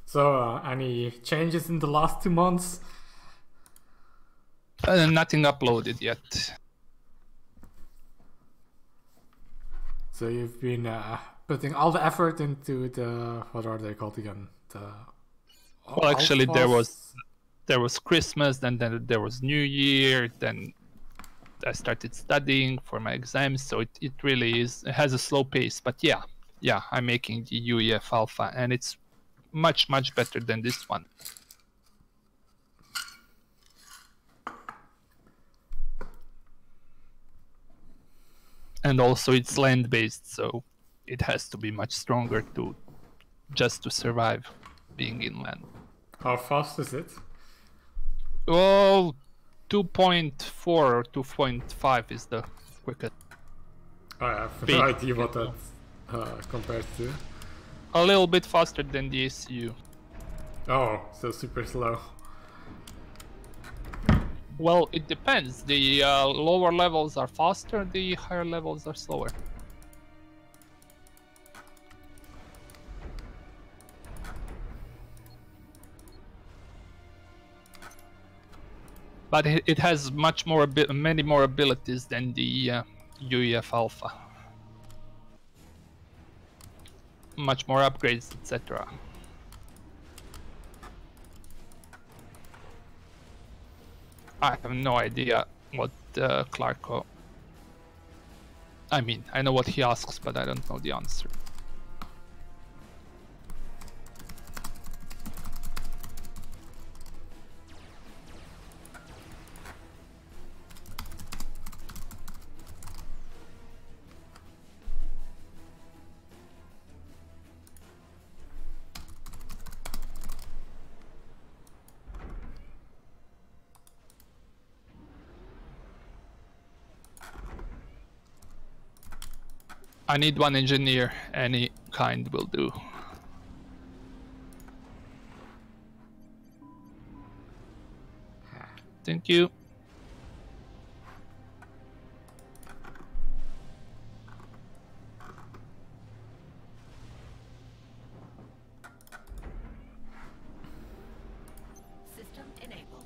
So, any changes in the last 2 months? Nothing uploaded yet. So you've been putting all the effort into the, what are they called again? Well, actually, there was Christmas, then there was New Year, then I started studying for my exams, so it really has a slow pace. But yeah, I'm making the UEF alpha, and it's much better than this one. And also it's land-based, so it has to be much stronger just to survive being inland. How fast is it? Well, 2.4 or 2.5 is the quickest. I have no idea what that compares to. A little bit faster than the SACU. Oh, so super slow. Well, it depends. The lower levels are faster, the higher levels are slower. But it has many more abilities than the UEF alpha. Much more upgrades, etc. I have no idea what Clarko... I mean, I know what he asks, but I don't know the answer. I need one engineer, any kind will do. Thank you. System enabled.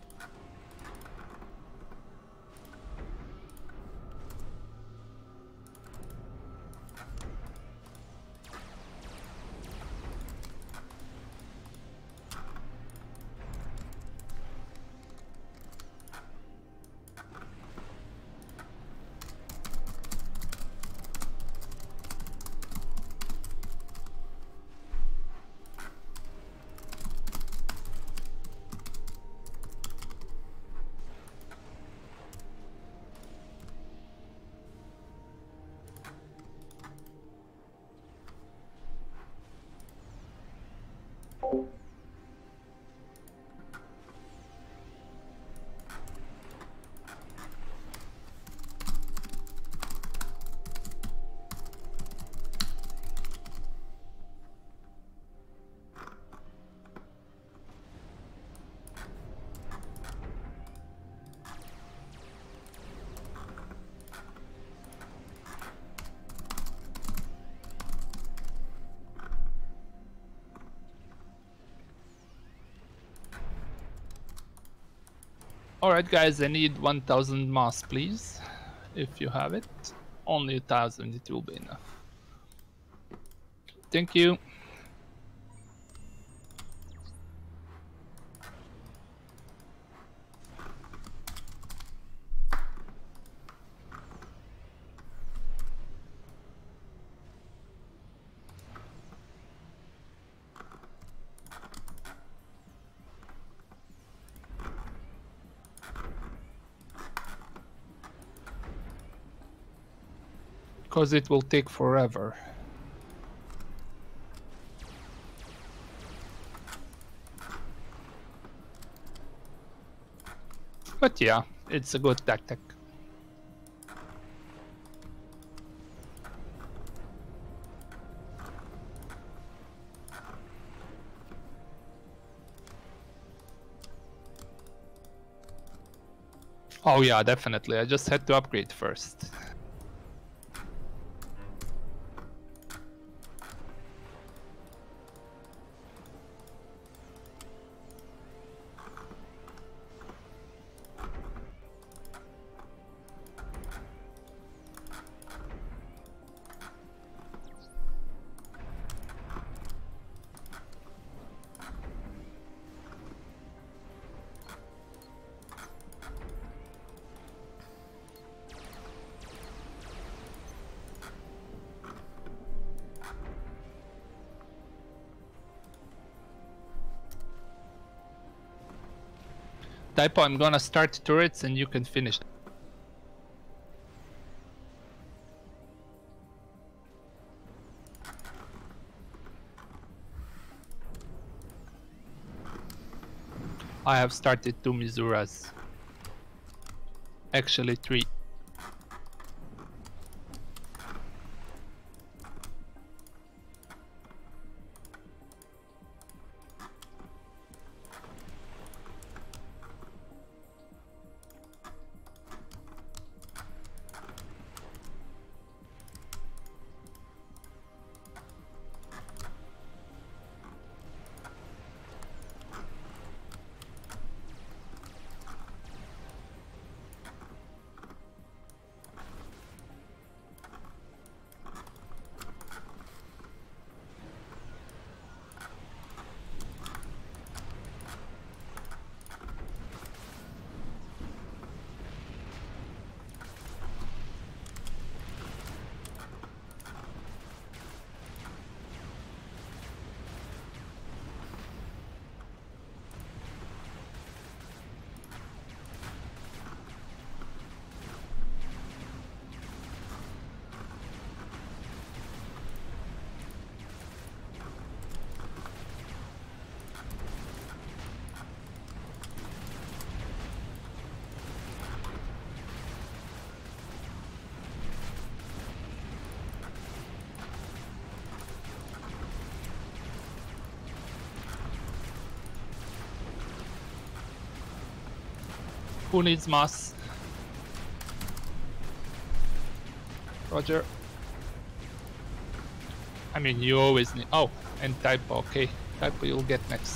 Alright guys, I need 1000 mass please, if you have it. Only 1000, it will be enough. Thank you. Because it will take forever. But yeah, it's a good tactic. Oh yeah, definitely. I just had to upgrade first. Typo, I'm gonna start turrets and you can finish. I have started 2 Mizuras. Actually 3. Who needs mass? Roger. I mean, you always need. Oh, and Typo. Okay, Typo, you'll get next.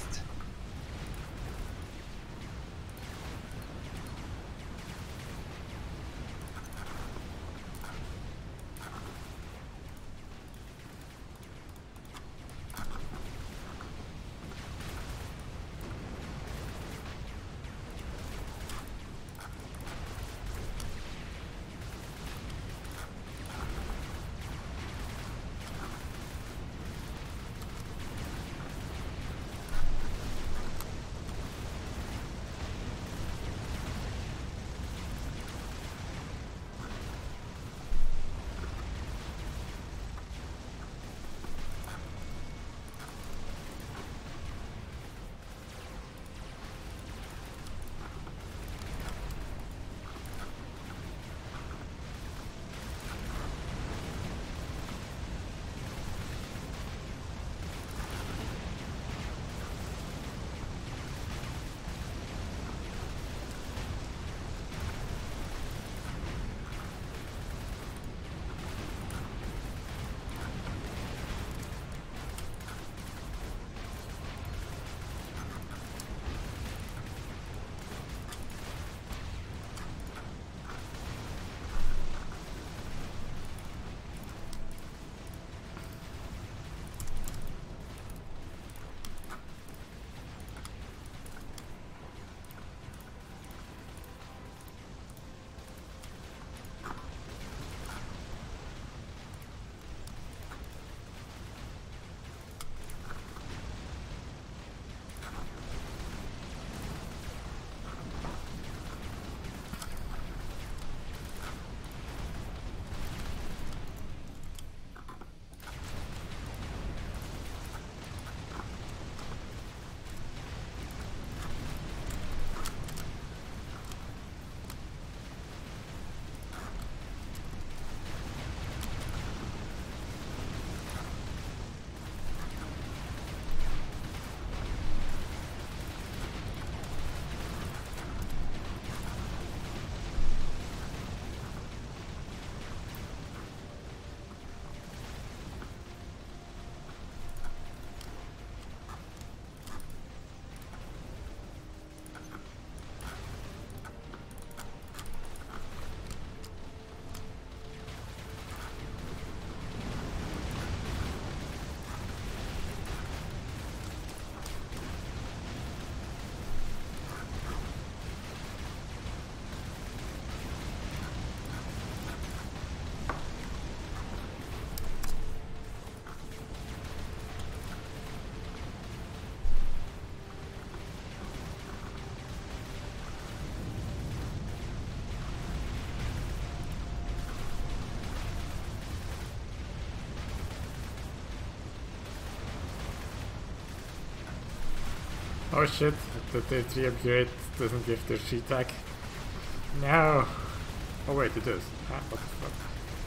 Oh shit, the T3 upgrade doesn't give the sheet tag. No! Oh wait, it does. Ah, what the fuck?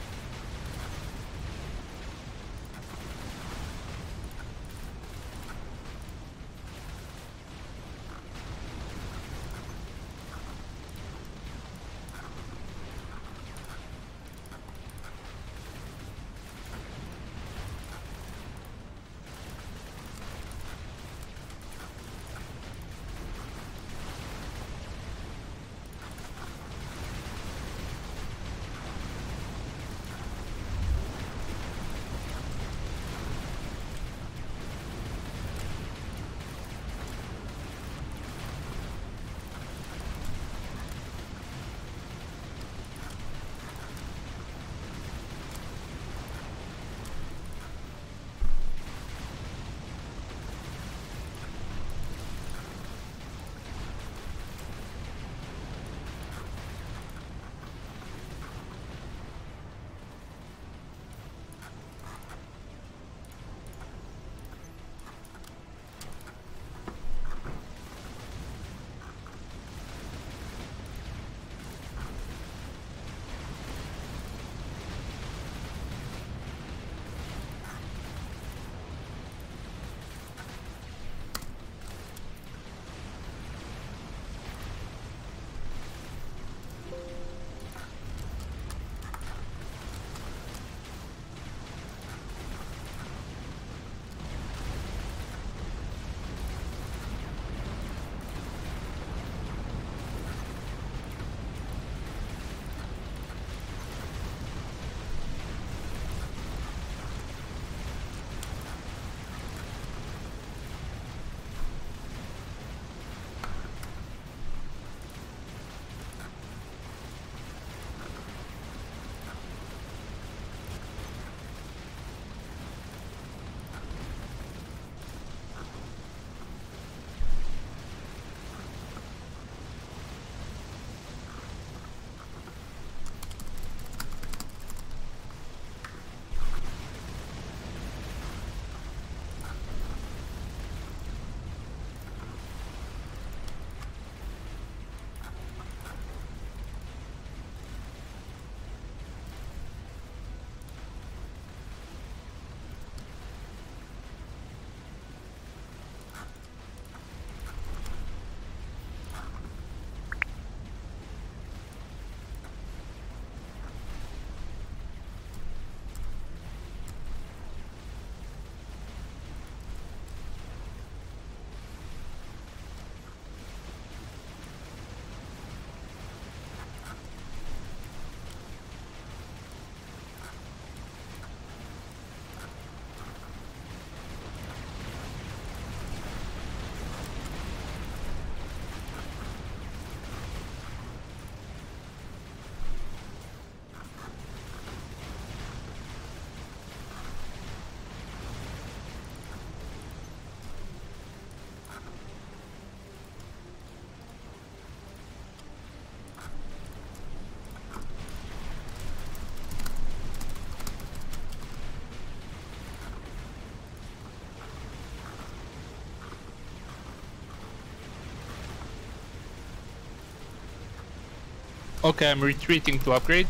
Okay, I'm retreating to upgrade.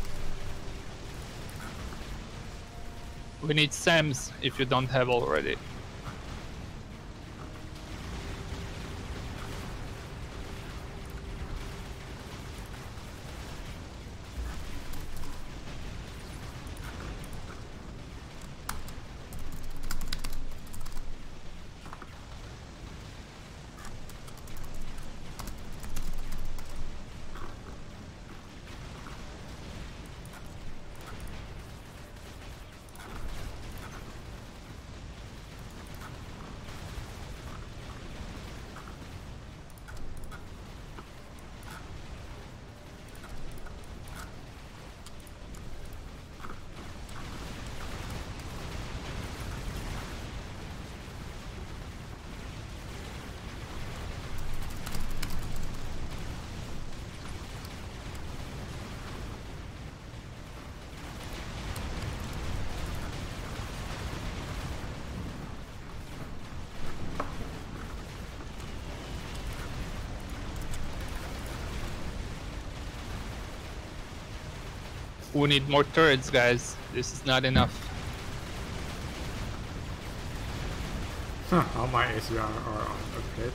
We need SAMs if you don't have already. We need more turrets, guys. This is not enough. All my ACR are on upgrade.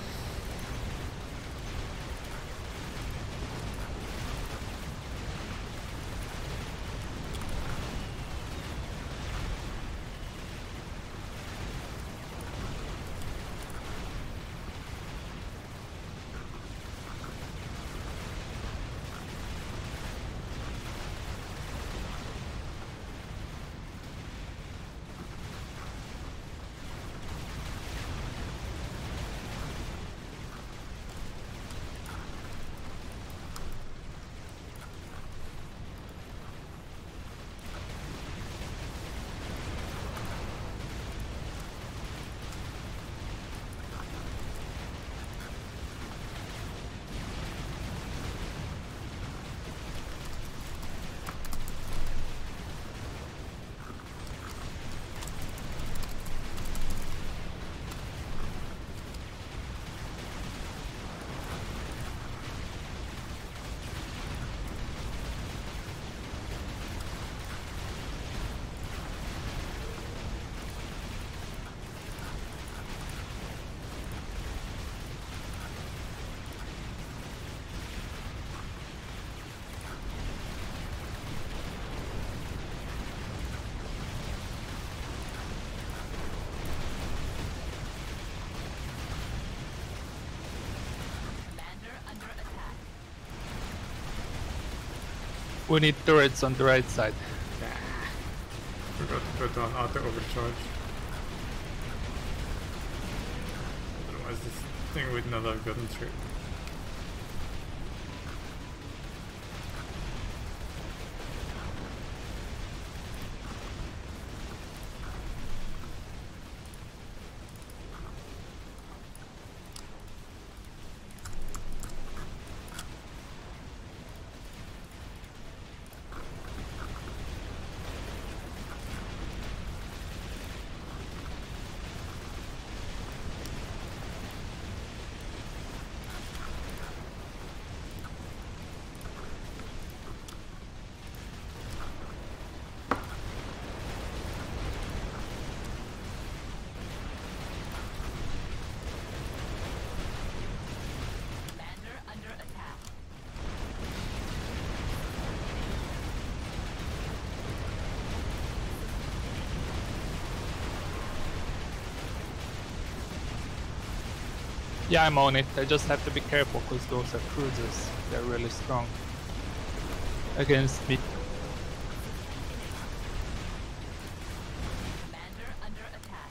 We need turrets on the right side. Forgot to put on auto overcharge. Otherwise this thing would not have gotten through. Yeah, I'm on it. I just have to be careful because those are cruisers. They're really strong against me. Commander under attack.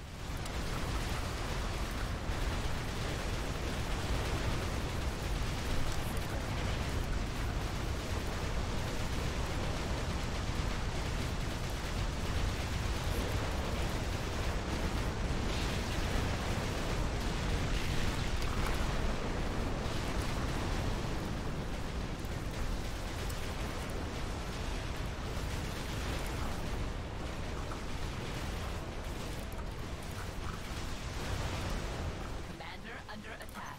Commander under attack.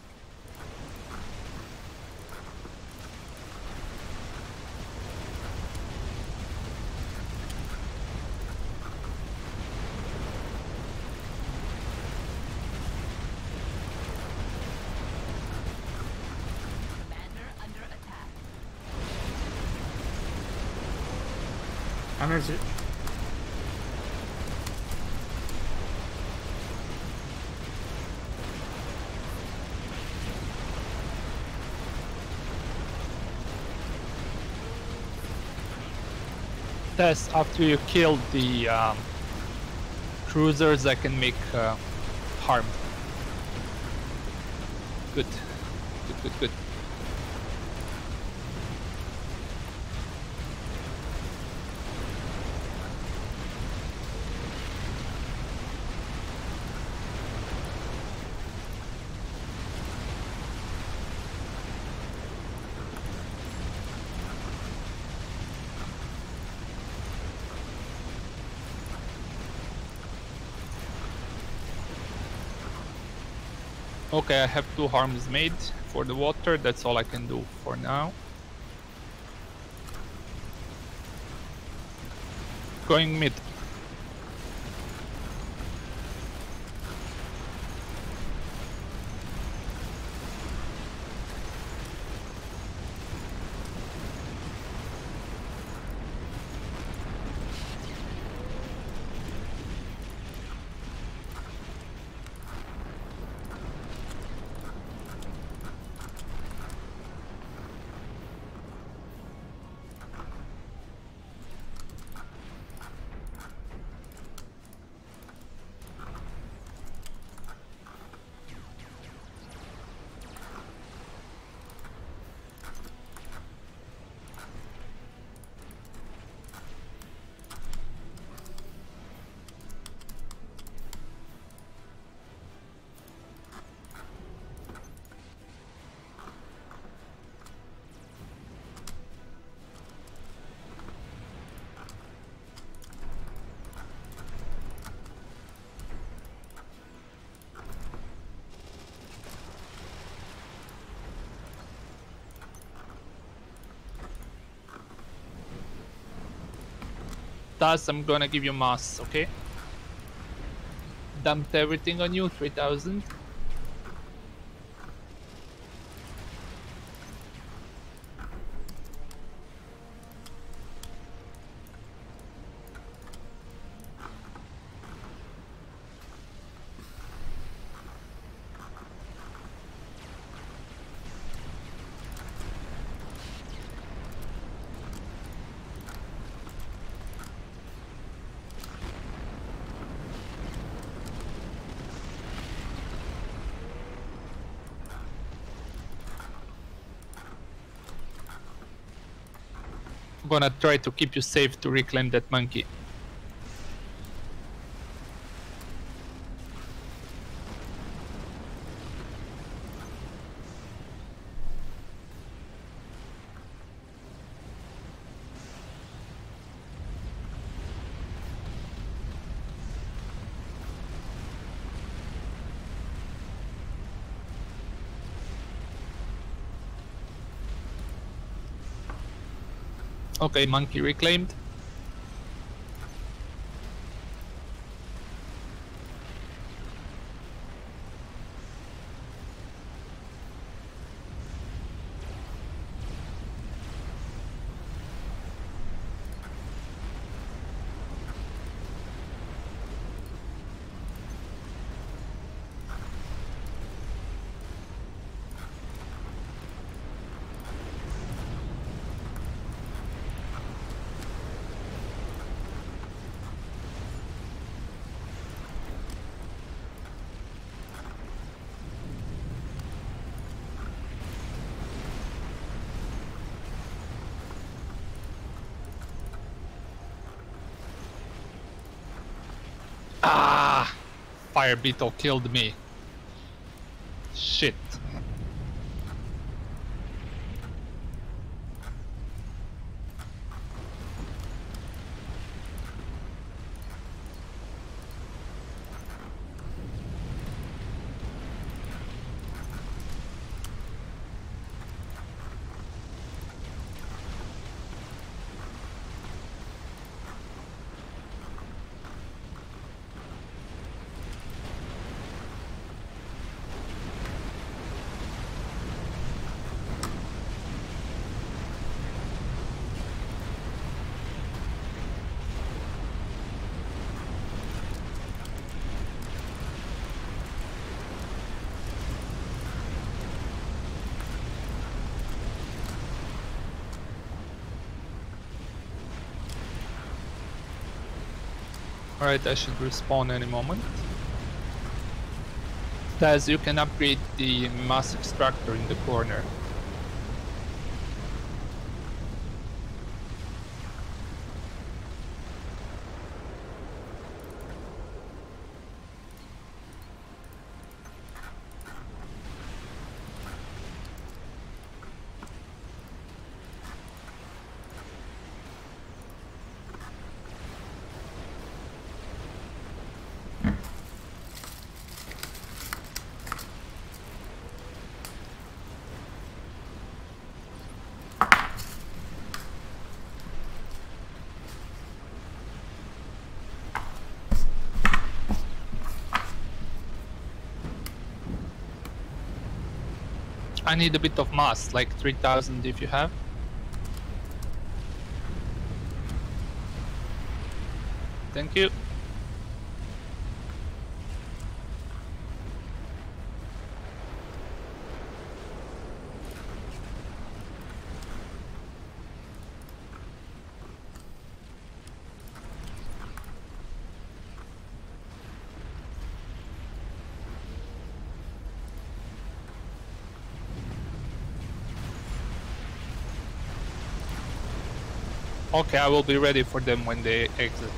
Commander under attack. Energy. Test after you kill the cruisers that can make harm. Good. Good, good, good. Okay, I have 2 harms made for the water. That's all I can do for now. Going mid. Thus, I'm gonna give you mass, okay? Dumped everything on you, 3000. I'm gonna try to keep you safe to reclaim that monkey. Okay, monkey reclaimed. Ah! Fire beetle killed me. Shit. Alright, I should respawn any moment. As you can upgrade the mass extractor in the corner. I need a bit of mass, like 3000 if you have. Thank you. Okay, I will be ready for them when they exit.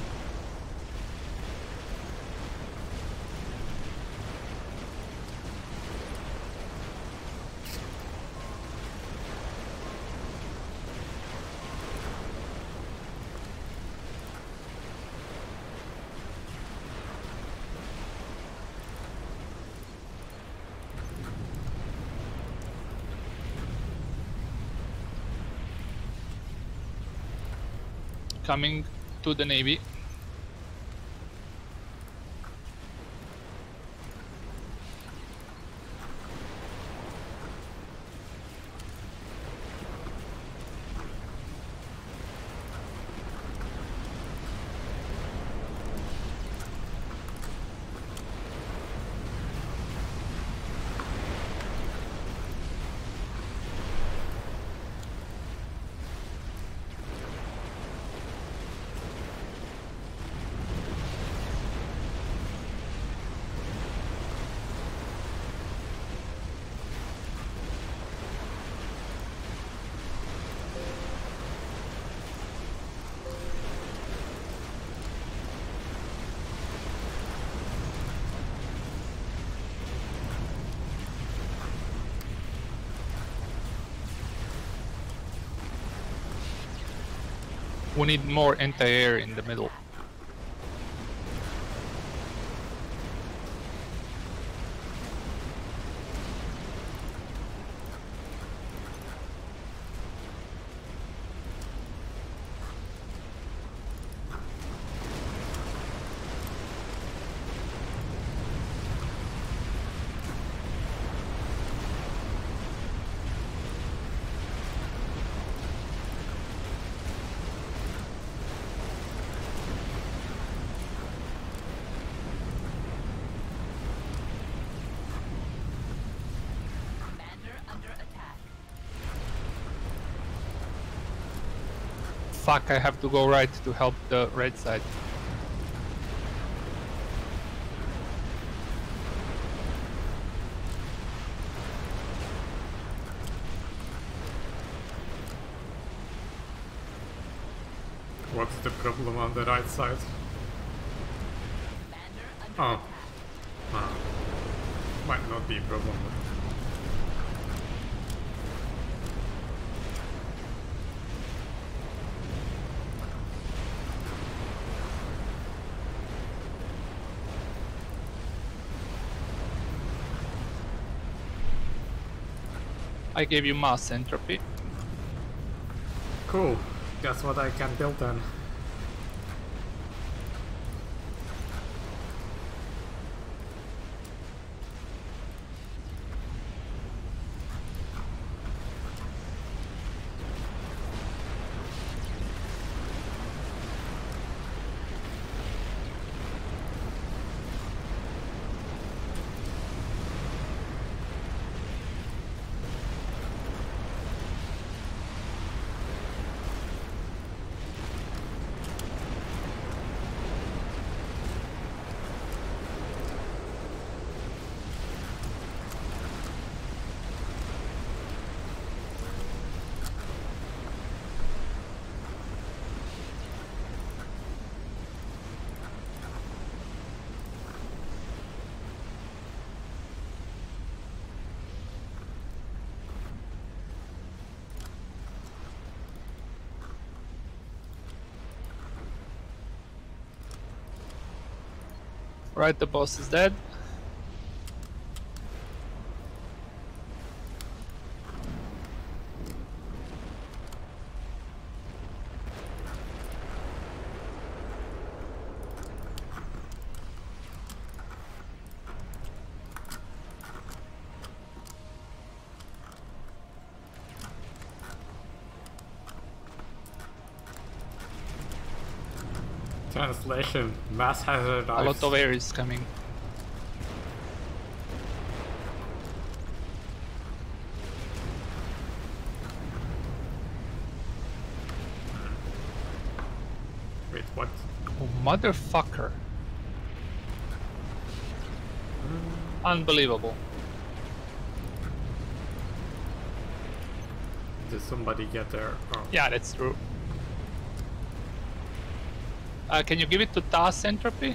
Coming to the Navy. We need more anti-air in the middle. Fuck, I have to go right to help the right side. What's the problem on the right side? Oh. Might not be a problem. I gave you mass entropy. Cool. Guess what I can build then? Right, the boss is dead. Translation, mass hazard A lot of air is coming. Wait, what? Oh, motherfucker. Unbelievable. Did somebody get there? Oh. Yeah, that's true. Can you give it to TAS Entropy?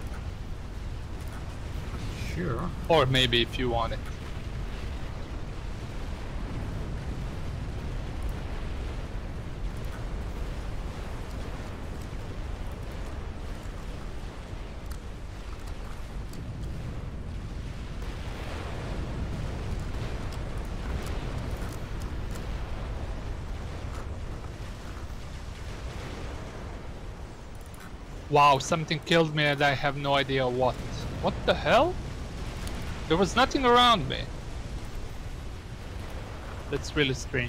Sure. Or maybe if you want it. Wow, something killed me and I have no idea what. What the hell? There was nothing around me. That's really strange.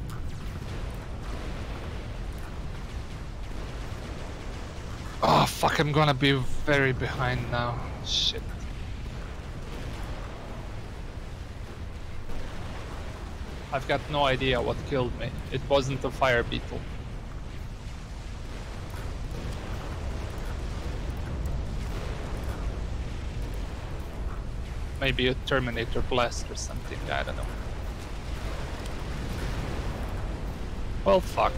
Oh fuck, I'm gonna be very behind now. Shit. I've got no idea what killed me. It wasn't a fire beetle. Maybe a Terminator blast or something, I don't know. Well, fuck.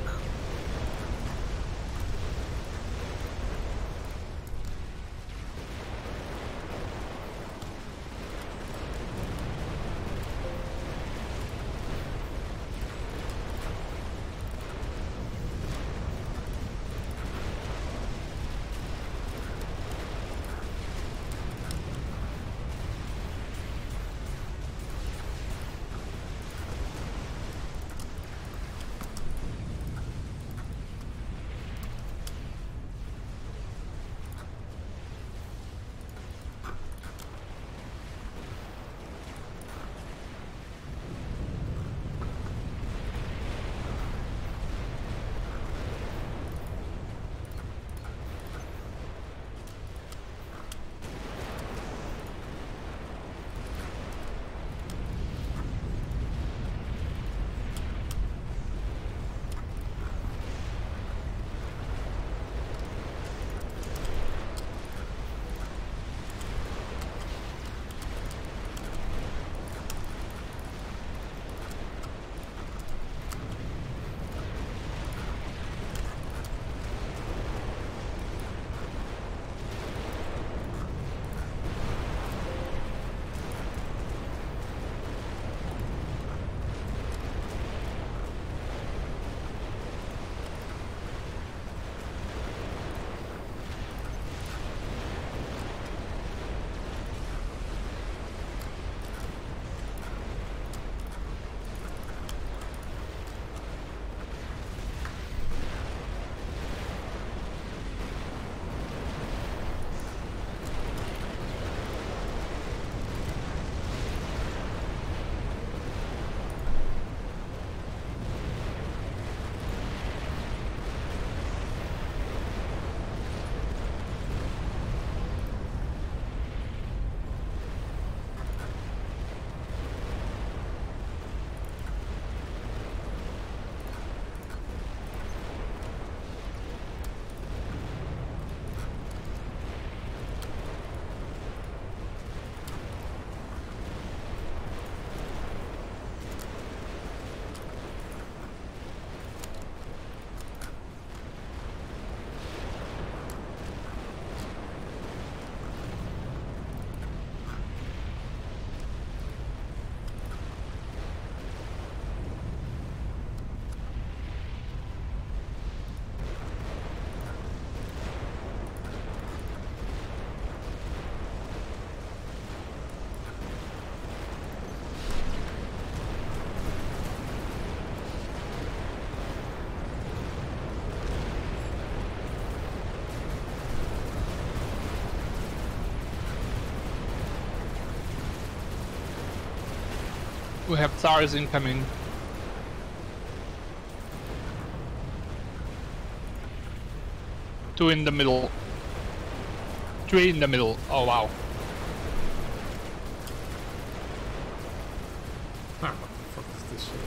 We have SARS incoming. Two in the middle. 3 in the middle. Oh wow. Ah, what the fuck is this shit?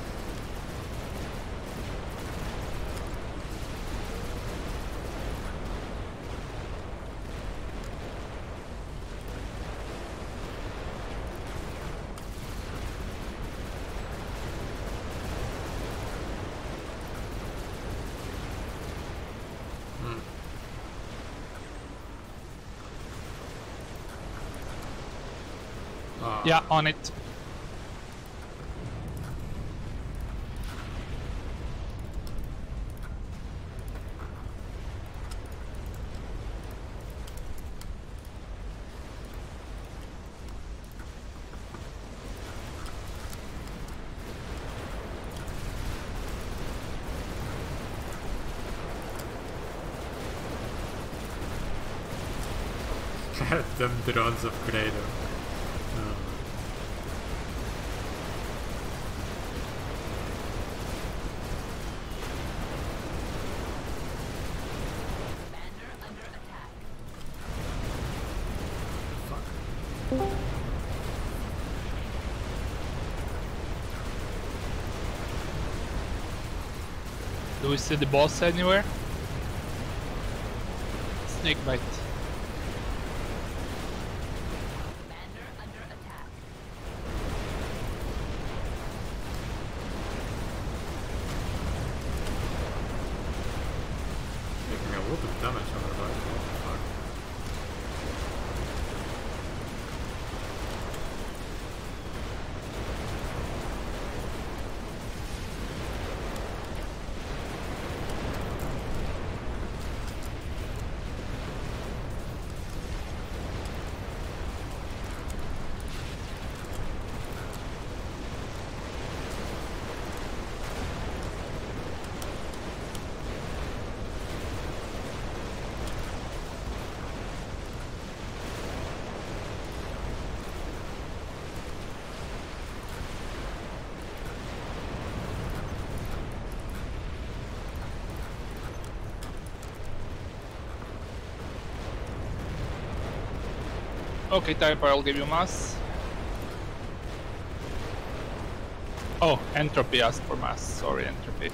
Yeah, on it. Them drones of Credo. Commander under attack. Do we see the boss anywhere? Snakebite. Commander under attack. Taking a little bit of damage on the right. What the fuck? Okay, Typer, I'll give you mass. Oh, Entropy asked for mass. Sorry, Entropy.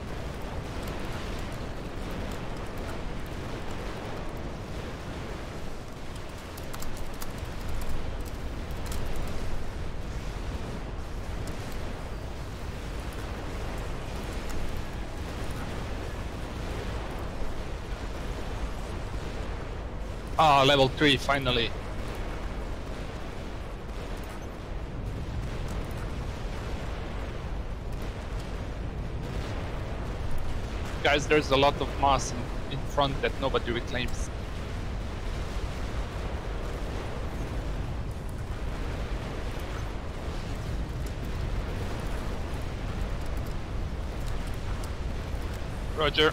Ah, level 3, finally. Guys, there's a lot of mass in front that nobody reclaims. Roger.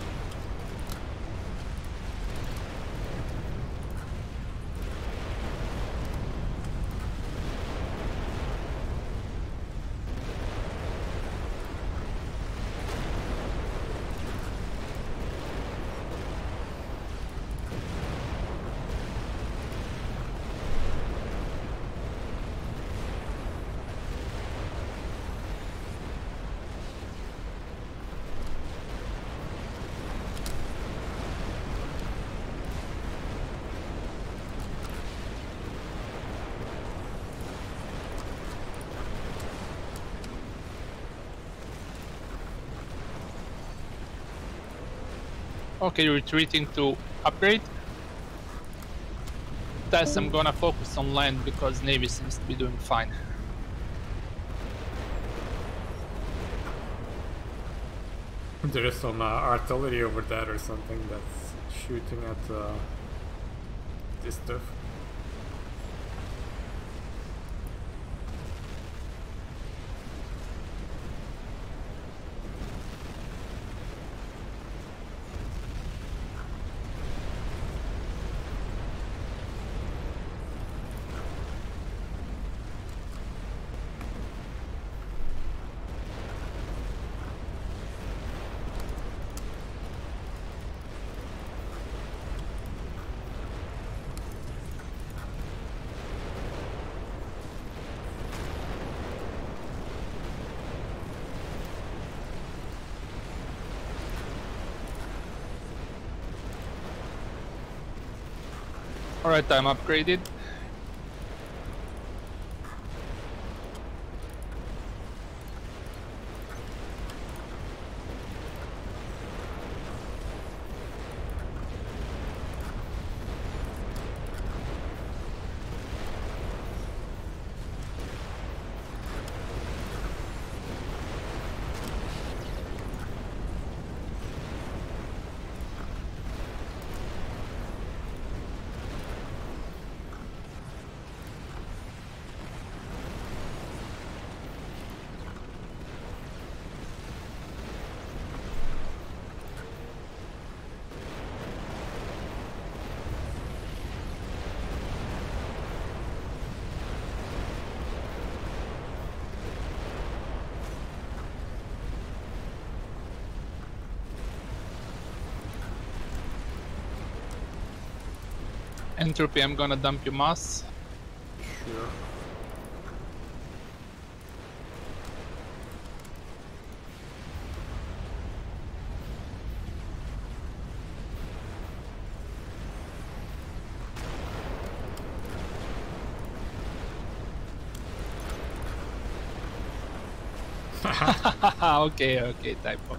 Okay, retreating to upgrade. Thus, I'm gonna focus on land because Navy seems to be doing fine. There is some artillery over there or something that's shooting at this stuff. Alright, I'm upgraded. Entropy, I'm gonna dump your mass. Sure. Okay, okay, typo.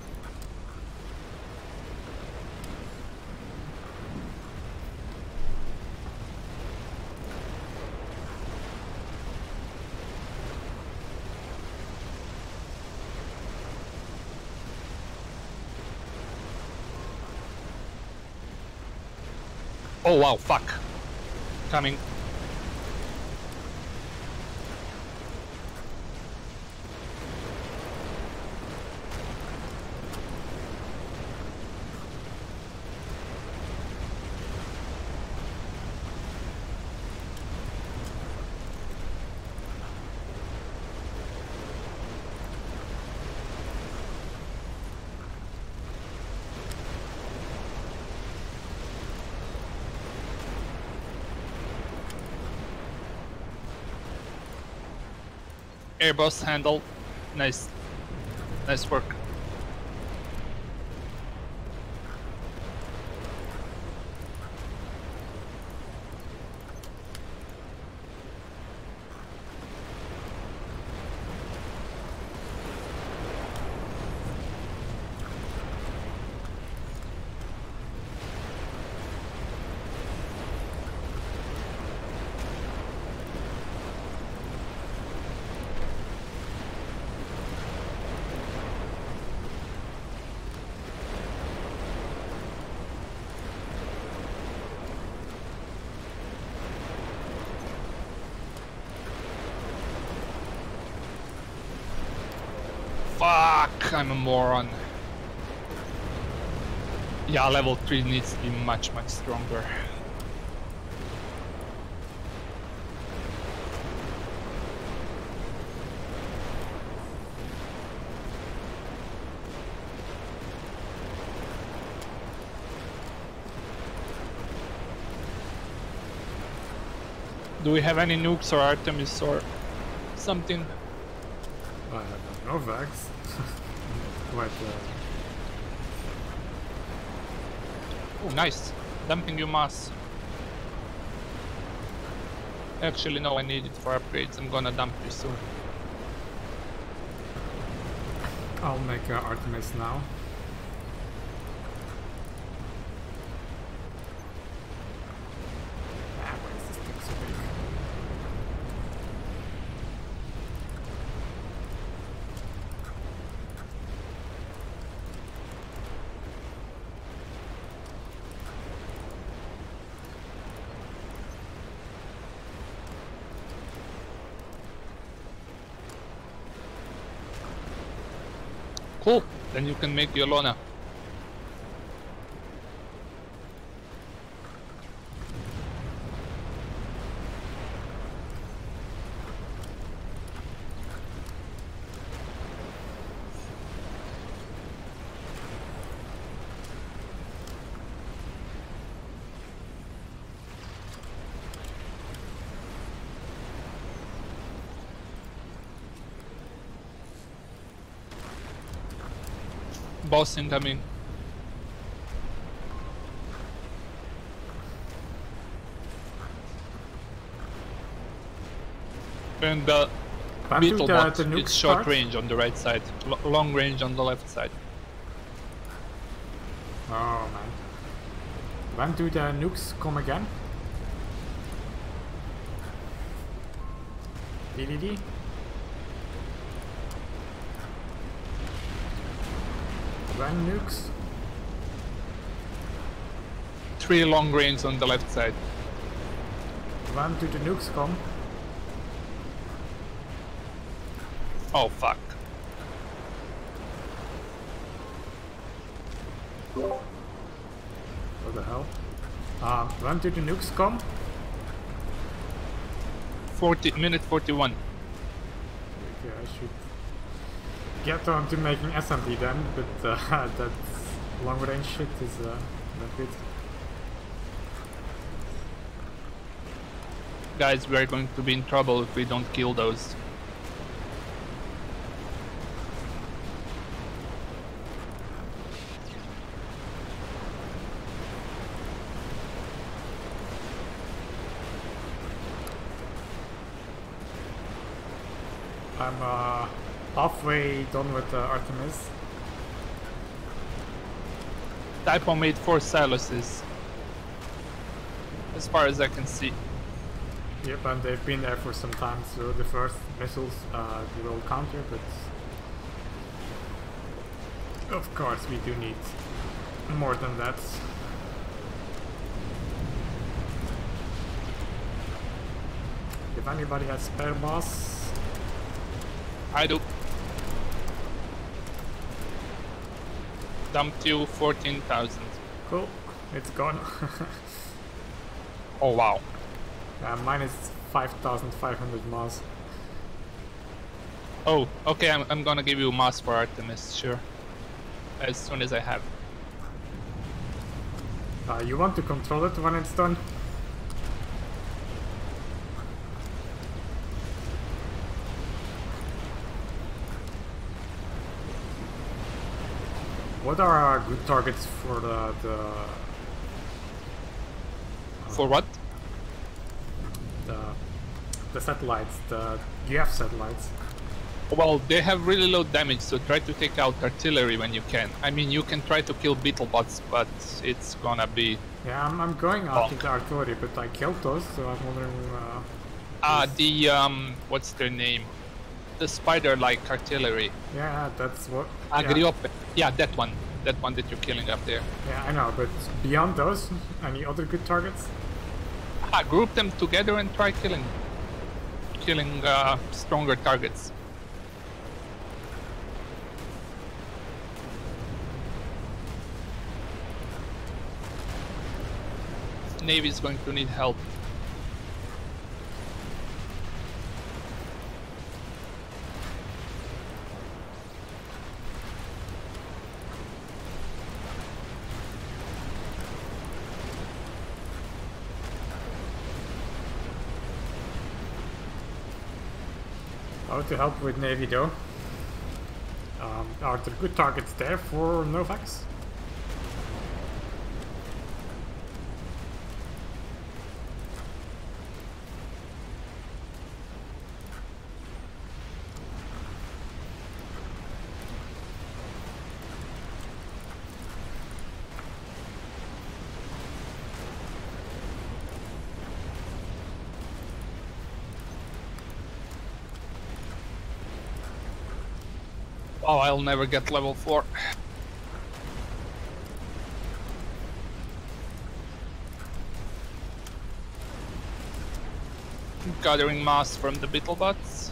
Oh wow, fuck. Coming. Airbus handle. Nice. Nice work. Fuck, I'm a moron. Yeah, level 3 needs to be much stronger. Do we have any nukes or Artemis or something? I have no vax. Quite. Oh, nice. Dumping you mass. Actually, no, I need it for upgrades. I'm gonna dump you soon. I'll make Artemis now. Ah, why is this thing so big? Cool. Then you can make Yolona. Boss incoming. And the When do Beetlebot the nukes is short start? range on the right side, long range on the left side. Oh man. When do the nukes come again? DDD? When nukes? 3 long range on the left side. When do the nukes come? Oh fuck. What the hell? When do the nukes come? 40 minute 41. Okay, I should get on to making SMD then, but that long range shit is not good. Guys, we're going to be in trouble if we don't kill those. I'm halfway done with Artemis. Typo made 4 silos, as far as I can see. Yep, and they've been there for some time, so the first missiles they will counter, but of course we do need more than that. If anybody has spare boss, I do. Dumped you 14,000. cool, it's gone. Oh wow. Mine is 5,500 mass. Oh, okay, I'm gonna give you mass for Artemis, sure. As soon as I have. You want to control it when it's done? What are good targets for For what? the satellites, the UF satellites? Well, they have really low damage, so try to take out artillery when you can. I mean, you can try to kill Beetlebots, but it's gonna be... Yeah, I'm going after the artillery, but I killed those, so I'm wondering... what's their name? The spider-like artillery. Yeah, that's what... Agriope. Yeah, that one. That one that you're killing up there. Yeah, I know, but beyond those, any other good targets? Group them together and try killing stronger targets. Navy is going to need help. How to help with Navy though? Are there good targets there for Novax? Oh, I'll never get level 4. Gathering mass from the Beetlebots.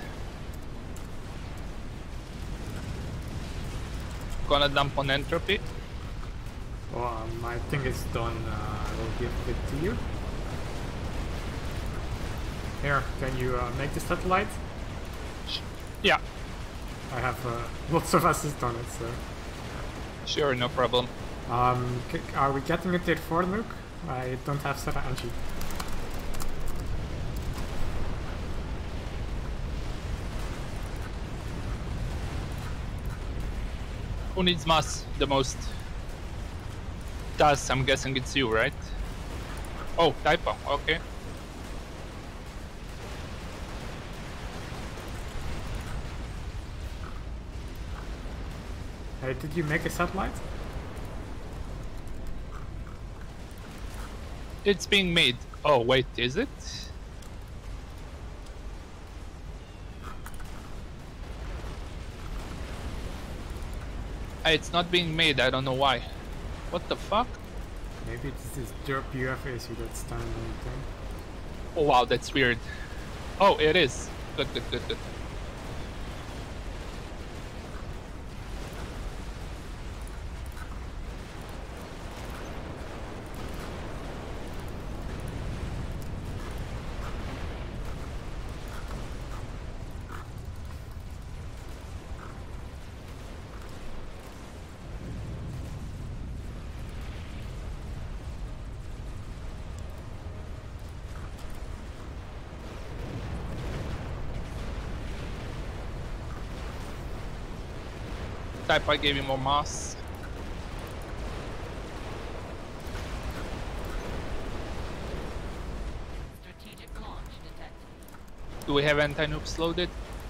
Gonna dump on Entropy. Well, my thing is done. I will give it to you. Here, can you make the satellite? Yeah, I have lots of assist on it, so... sure, no problem. Are we getting it there for Nuke? I don't have Sarah Angie. Who needs mass the most? Das, I'm guessing it's you, right? Oh, typo, okay. Hey, did you make a satellite? It's being made. Oh wait, is it? It's not being made, I don't know why. What the fuck? Maybe this is derp UFAs you got standing on the thing. Oh wow, that's weird. Oh, it is. Good, good, good, good. Type I gave you more mass. Strategic launch detected. Do we have anti-nukes loaded?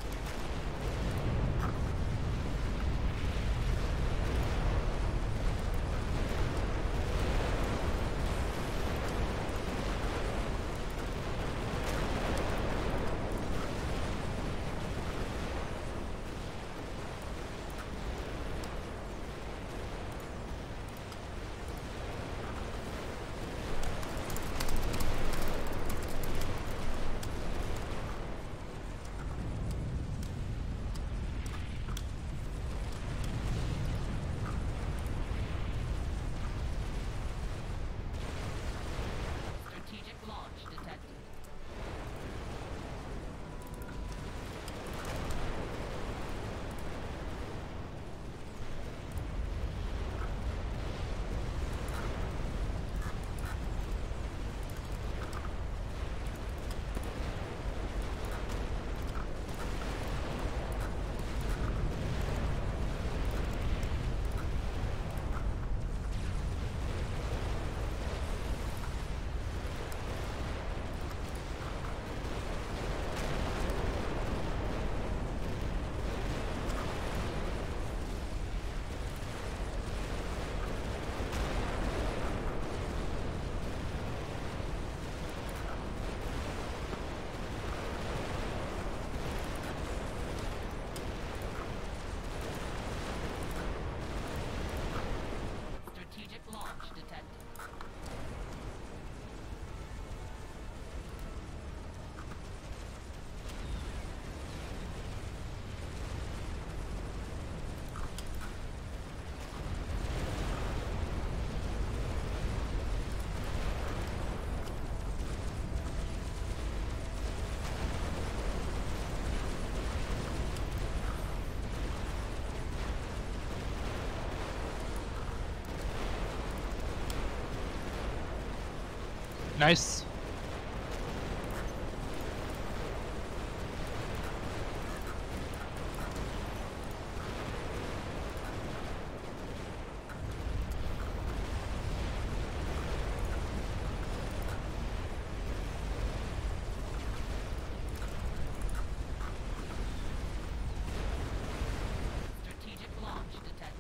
Strategic launch detected. Strategic launch detected. Nice. Strategic launch detected.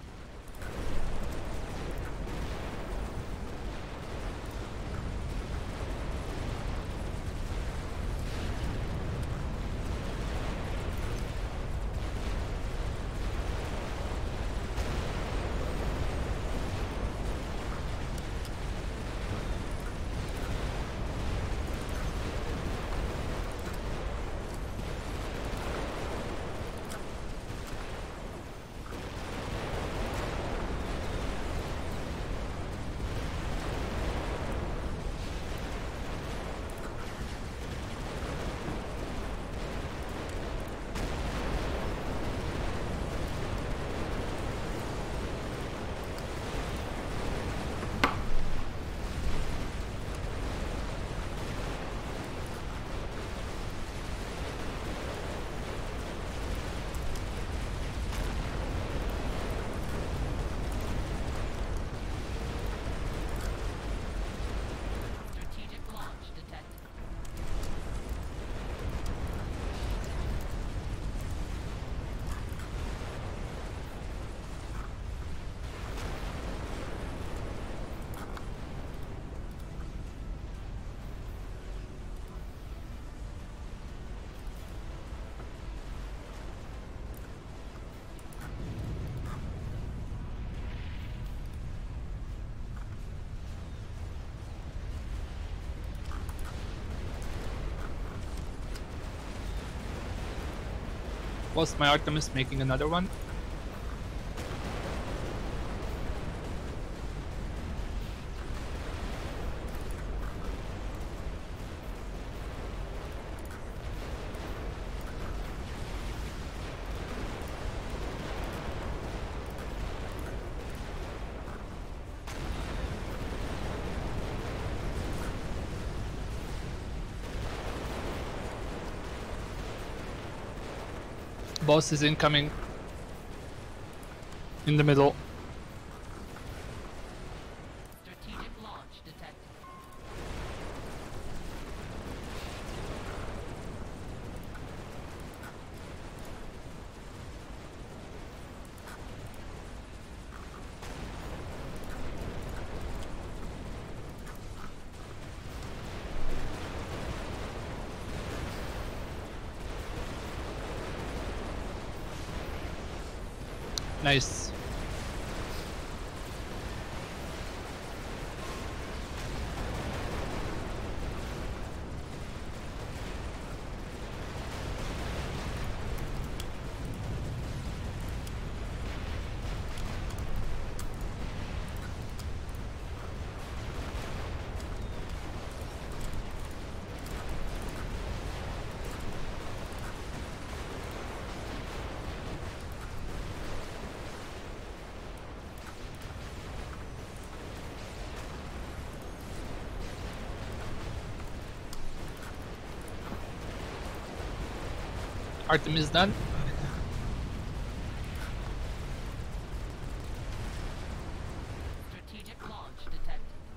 Was my Artemis making another one? Boss is incoming. In the middle. Strategic launch detected. Nice. Artemis done. Strategic launch detected.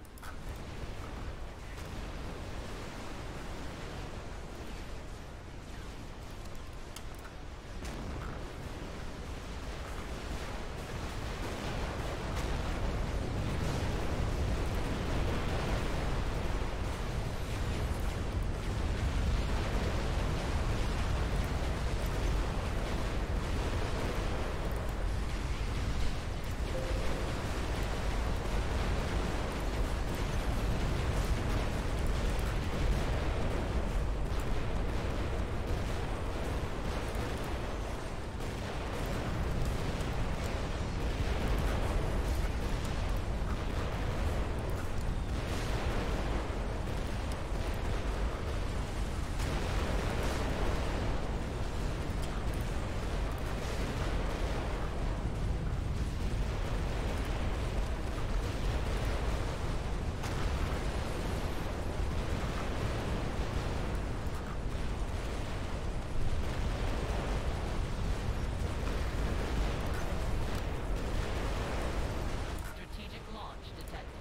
Strategic launch detected.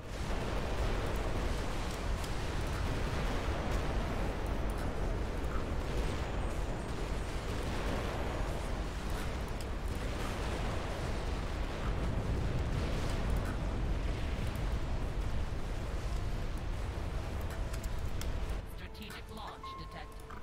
Strategic launch detected.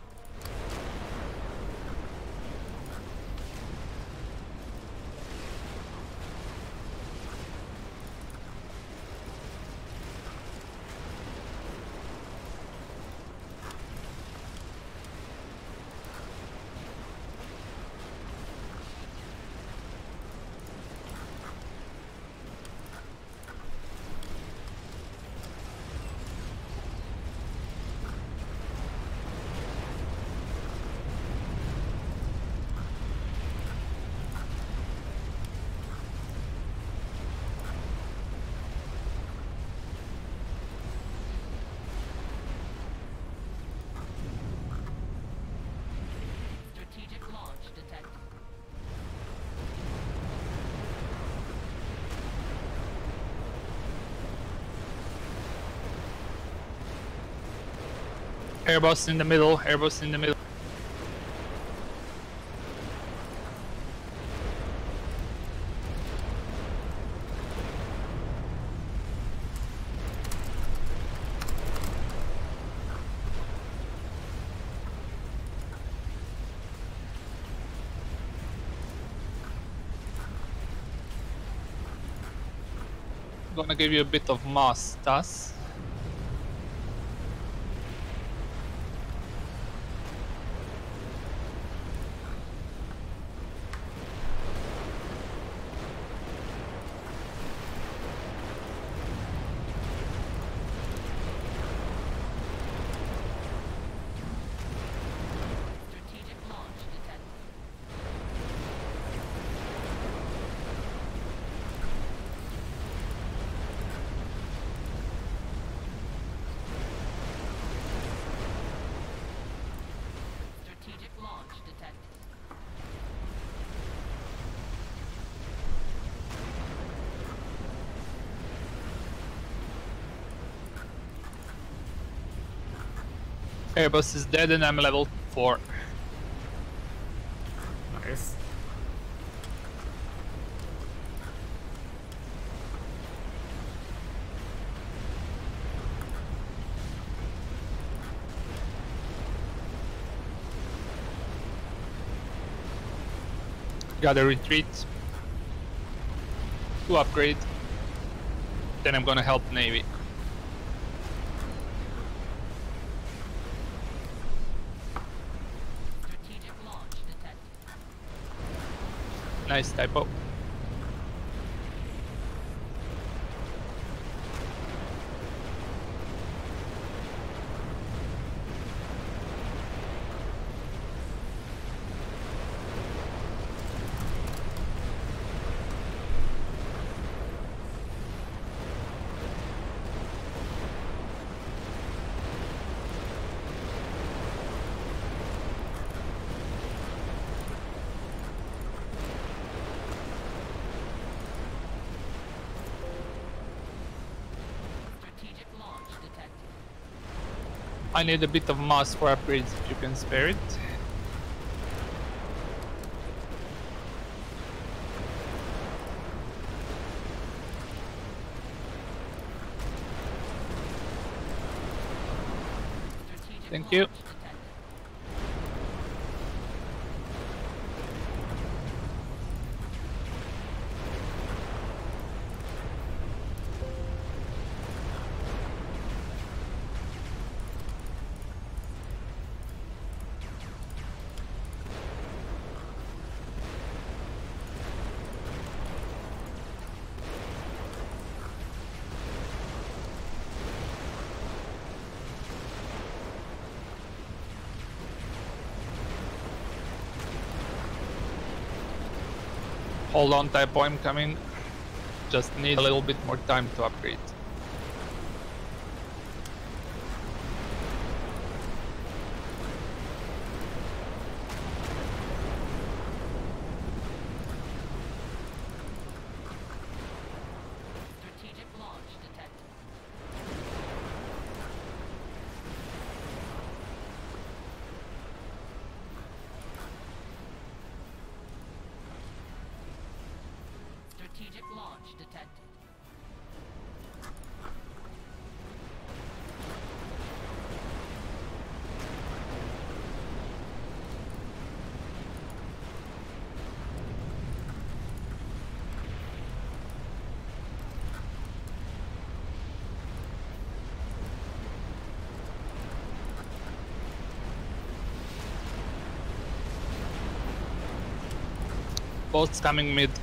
Strategic launch detected. Airbus in the middle. Airbus in the middle. Gonna give you a bit of mass TAS. Strategic launch detected. Airbus is dead and I'm level 4. Nice. Gotta retreat to upgrade. Then I'm gonna help Navy. Strategic launch detected. Nice typo. Strategic launch detected. I need a bit of mass for upgrades if you can spare it. Strategic Thank you. launch detected. Hold on, typo, I'm coming. Just need a little bit more time to upgrade. Strategic launch detected. Strategic launch detected. Boats coming mid.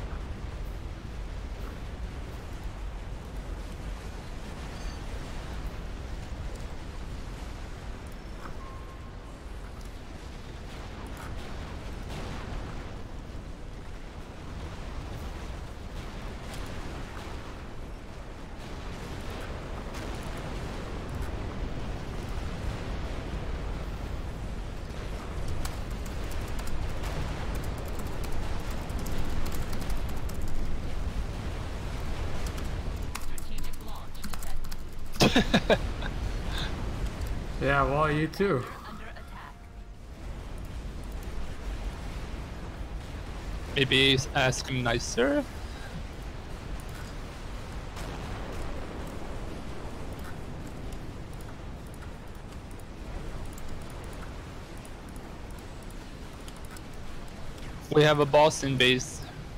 Strategic launch detected. Yeah, well, you too. Under attack. Maybe ask him nicer. We have a boss in base.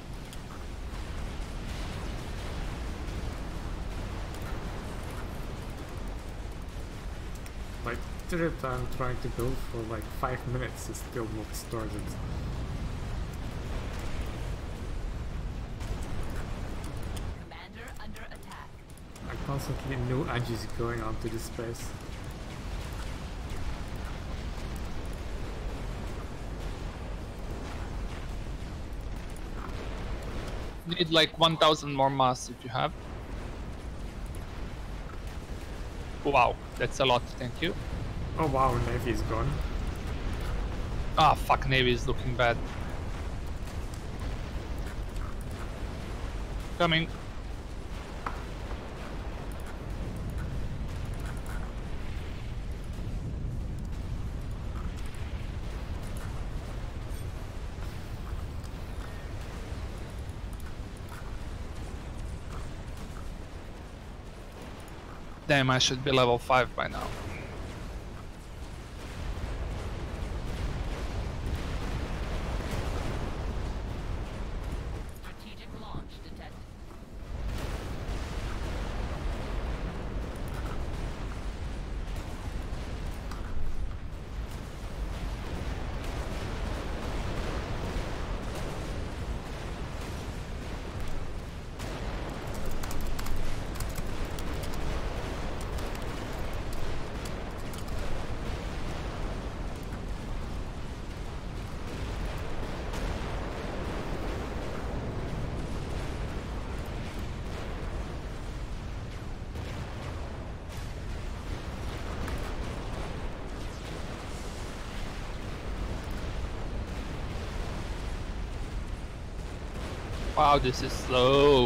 Like, third time trying to build for like 5 minutes is still not started. Commander under attack. I constantly new edges going onto this space. Need like 1000 more mass if you have. Wow, that's a lot, thank you. Oh wow, Navy is gone. Ah, fuck, Navy is looking bad. Coming. Damn, I should be level 5 by now. Strategic launch detected. Wow, this is slow.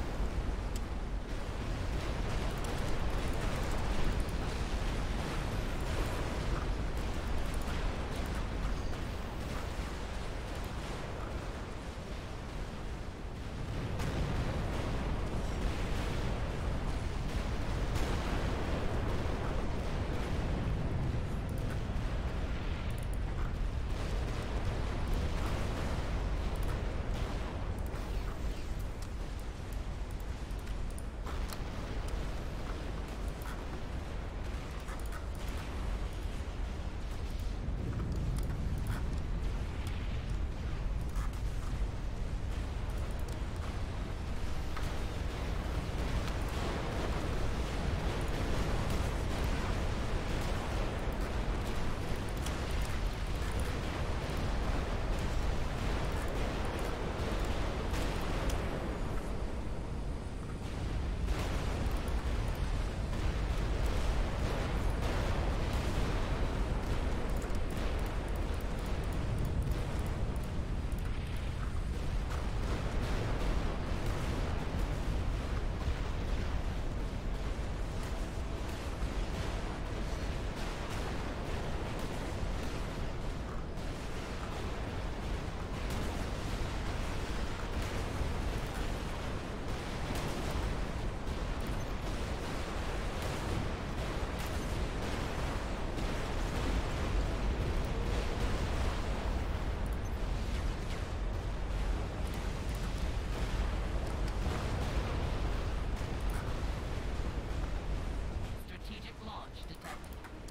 Strategic launch detected.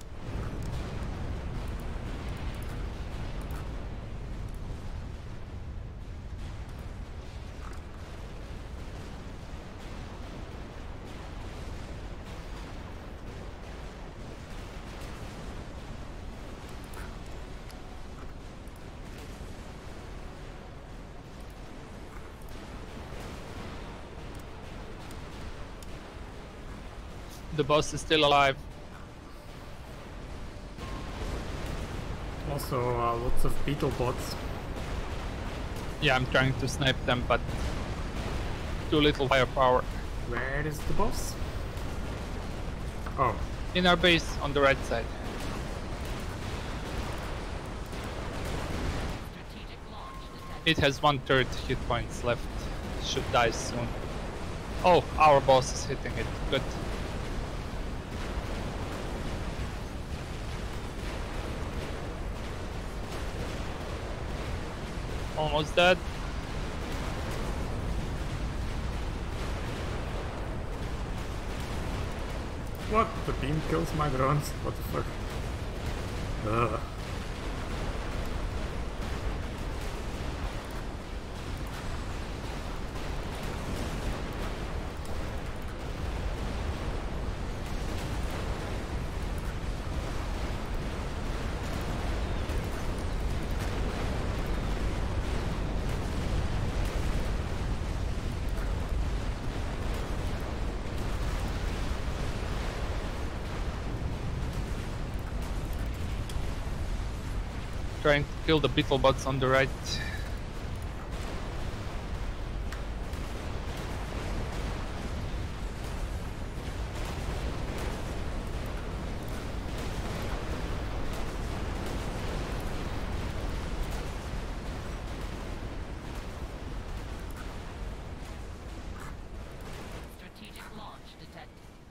The boss is still alive. Also, lots of beetle bots. Yeah, I'm trying to snipe them, but too little firepower. Where is the boss? Oh, In our base on the right side. Strategic launch detected. It has 1/3 hit points left. Should die soon. Oh, our boss is hitting it. Good. Almost dead. what? The beam kills my drones? What the fuck? Ugh. trying to kill the beetlebots on the right. Strategic launch detected.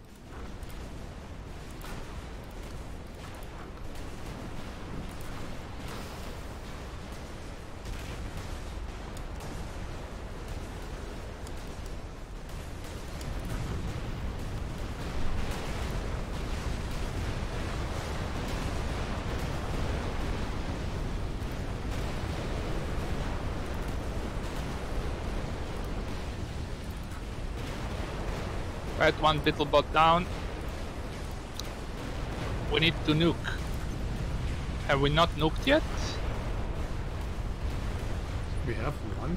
Right, one beetlebot down. We need to nuke. Have we not nuked yet? We have one.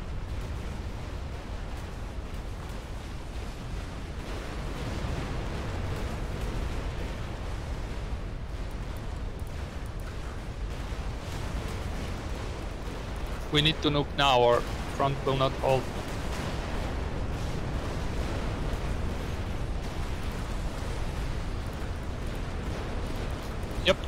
We need to nuke now or front will not hold. Yep.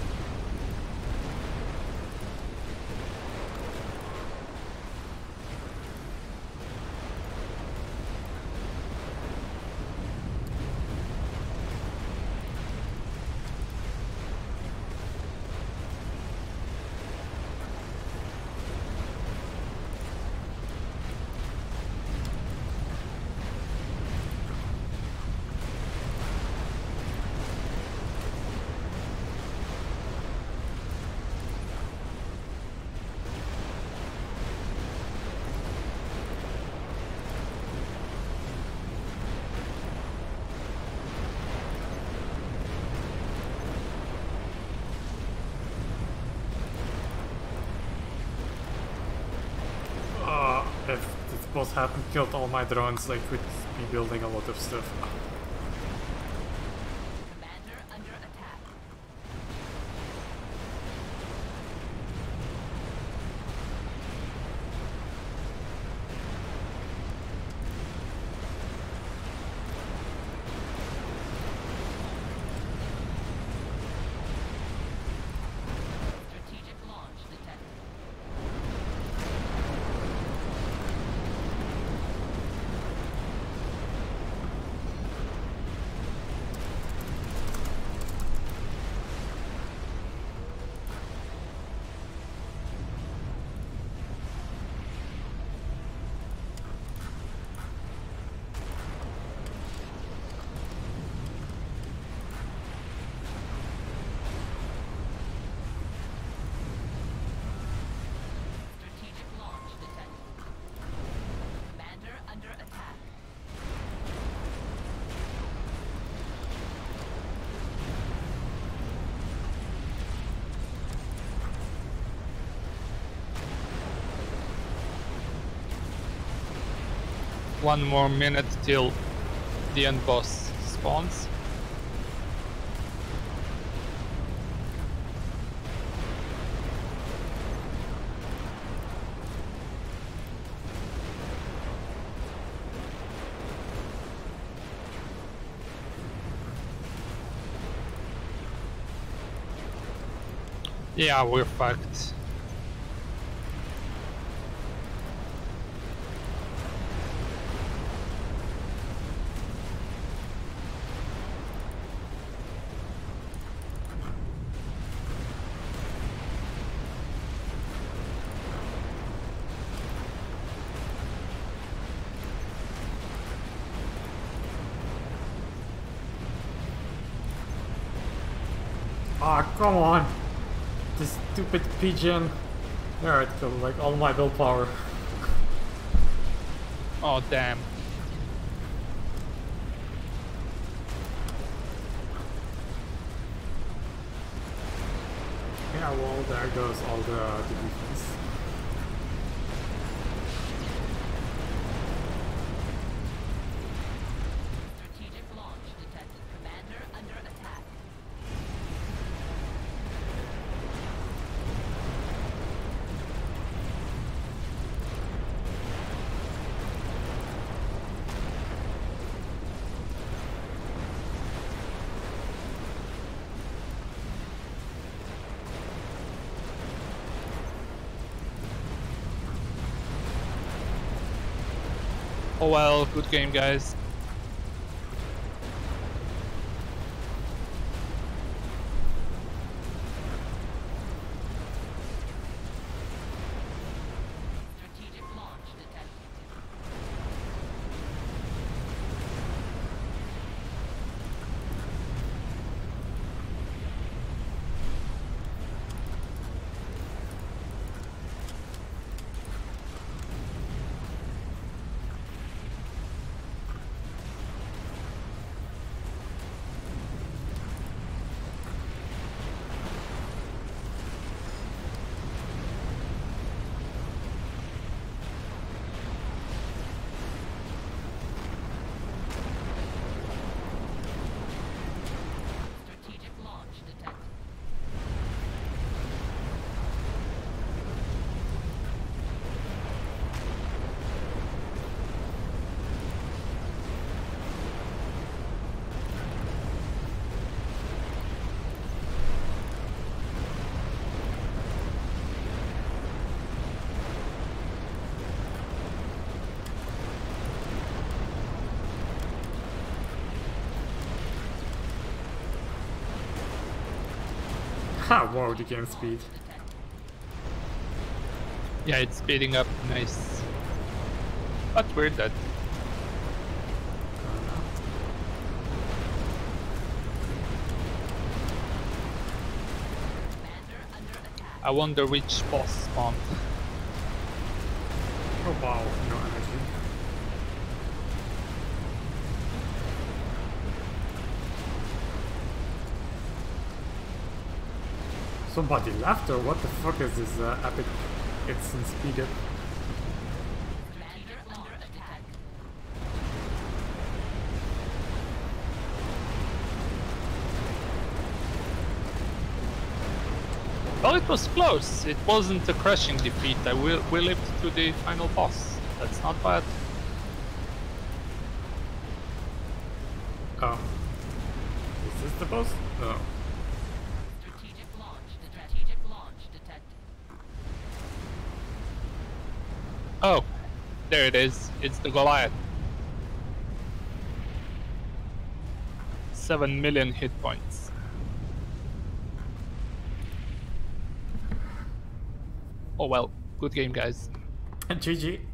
If this boss hadn't killed all my drones, I could be building a lot of stuff. Commander under attack. Strategic launch detected. Strategic launch detected. Commander under attack. One more minute till the end boss spawns. Yeah, we're fucked. Ah, come on! This stupid pigeon! There it killed like all my willpower. Oh damn. Yeah, well, there goes all the defense. Strategic launch detected. Commander under attack. Oh well, good game, guys. Strategic launch detected. Strategic launch detected. Ha! Wow, the game speed. Yeah, it's speeding up. Nice. But we're dead. Commander under attack. I wonder which boss spawned. Oh wow, no energy. Somebody left, or what the fuck is this epic instant speed up? Commander under attack. Well, it was close. It wasn't a crushing defeat. We lived to the final boss. That's not bad. Oh. Is this the boss? Oh. Strategic launch. Strategic launch detected. Oh, there it is. It's the Goliath. 7 million hit points. Oh well, good game, guys. GG.